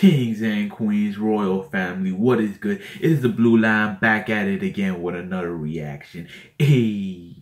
Kings and queens, royal family, what is good? It is the Blue Line back at it again with another reaction. Hey.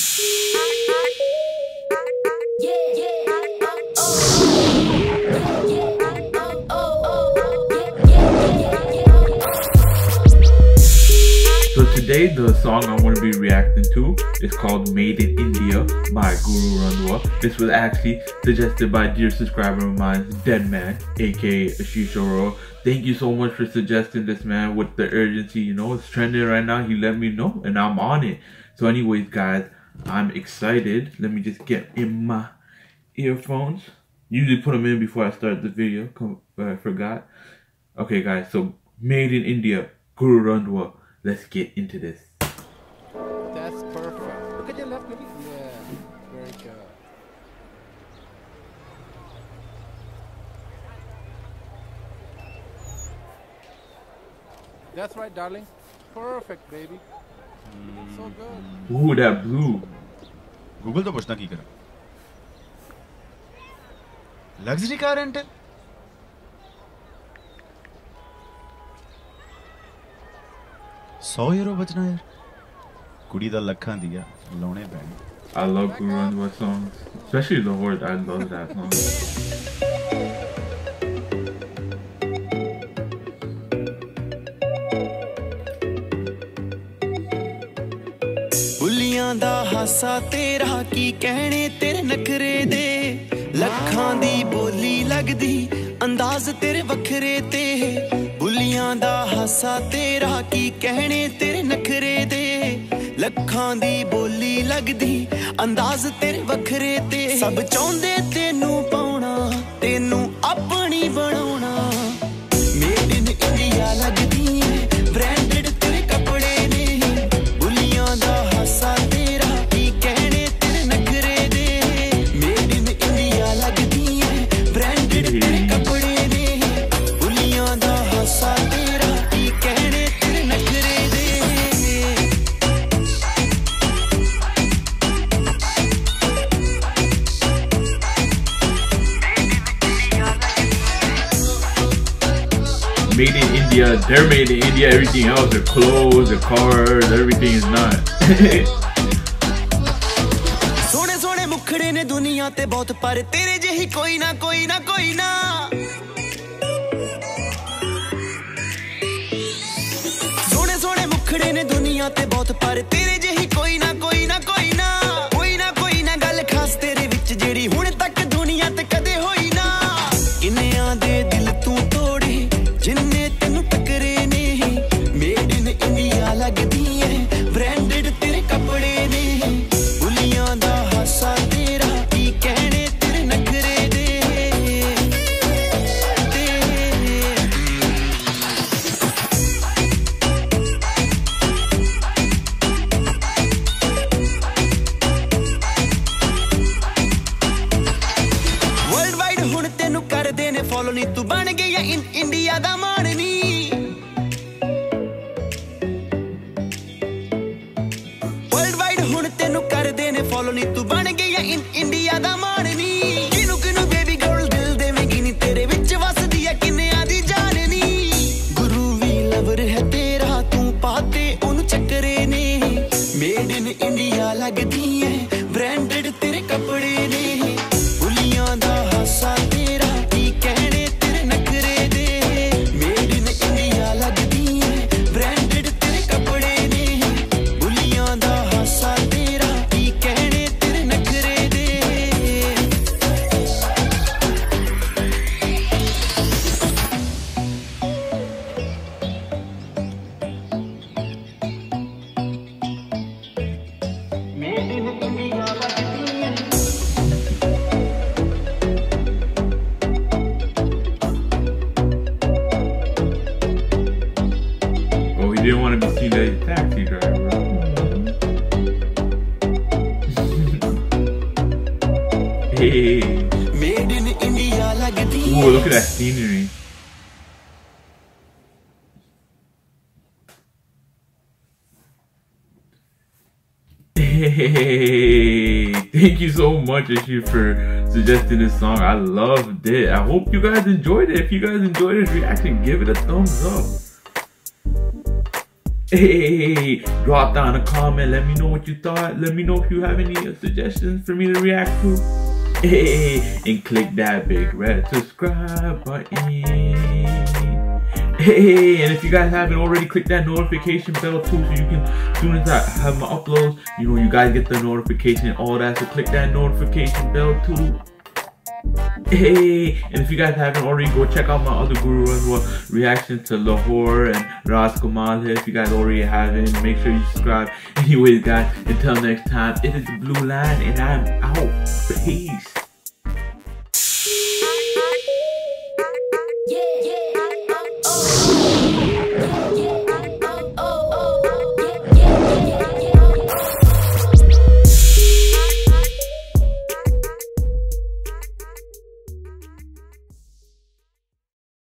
So today the song I want to be reacting to is called Made in India by Guru Randhawa. This was actually suggested by dear subscriber of mine, Deadman, aka Ashishoro. Thank you so much for suggesting this, man, with the urgency, you know, it's trending right now. He let me know and I'm on it. So anyways, guys, I'm excited. Let me just get in my earphones. Usually put them in before I start the video, but I forgot. Okay guys, so Made in India, Guru Randhawa. Let's get into this. That's perfect. Look at your left, maybe. Yeah, very good. That's right, darling. Perfect, baby. So good. Ooh, that blue. Google तो पूछना की करा. Luxury car rental. €100 बचना यार. कुड़ी दा लखां दिया लाने पैने. I love Guru Randhawa songs, especially the horse. I love that song. बुलियां दा हासा तेरा की कहने तेरे नखरे दे लखां दी बोली लगदी अंदाज तेरे वखरे ते बुलियां दा हासा तेरा की कहने तेरे नखरे दे लखां दी बोली लगदी अंदाज तेरे वखरे ते सब चाहुंदे तेनू पाउणा तेनू अपनी बनाउणा मेड इन इंडिया लगदी है ब्रांडेड तेरे कपड़े ने बुलियां दा हासा तेरा की कहने तेरे नखरे दे मेड इन इंडिया लगदी है ब्रांडेड तेरे कपड़े ने बुलियां दा हासा तेरा की कहने तेरे नखरे दे Made in India, they're made in India. Everything else, their clothes, their cars, everything is not. सोने सोने मुखड़े ने दुनिया ते बहुत पर तेरे जही कोई ना कोई ना कोई ना सोने सोने मुखड़े ने दुनिया ते बहुत पर तेरे जही कोई ना कोई ना कोई ना कोई ना गल खास तेरे विच जेड़ी हुण तक दुनिया ते कदे होई ना किन्नियां दे दिल तू तोड़े जिन्ने तेनू टकरे ने मेड इन इंडिया लगदी है ब्रांडेड तेरे कपड़े ने बुलियां दा हासा तेरा की कहने तेरे नखरे दे वर्ल्ड वाइड हुण तेनू कर देने फॉलो नी तू बन गई इन इंडिया दा मान नी वर्ल्ड वाइड हुण तेनू कर देने फॉलो नी तू बन गई इन इंडिया दा मान नी किनू किनू बेबी गर्ल दिल देवेगी नी तेरे विच वसदी है किन्नियां दी जान नी गुरु वी लवर है तेरा तू पाते ओनू चक्करे ने मेड इन इंडिया लगदी है ब्रांडेड तेरे कपड़े ने बुलियां दा हासा तेरा की कहने तेरे नखरे दे मेड इन इंडिया लगदी है ब्रांडेड तेरे कपड़े ने बुलियां दा हासा तेरा की कहने तेरे नखरे दे मेड इन इंडिया लगदी है Oh, he didn't want to be seen as a taxi driver. Hey. Made in India लगदी Ooh, look at that scenery. Hey, thank you so much, Ashi, for suggesting this song. I loved it. I hope you guys enjoyed it. If you guys enjoyed this reaction, give it a thumbs up. Hey, drop down a comment. Let me know what you thought. Let me know if you have any suggestions for me to react to. Hey, and click that big red subscribe button. Hey, and if you guys haven't already, click that notification bell too, so you can, as soon as I have my uploads, you know, you guys get the notification and all that. So click that notification bell too. Hey, and if you guys haven't already, go check out my other Guru Randhawa reaction to Lahore and Ras Kamal. If you guys already haven't, make sure you subscribe. Anyways, guys, until next time, it is the Blue Line, and I'm out. Peace.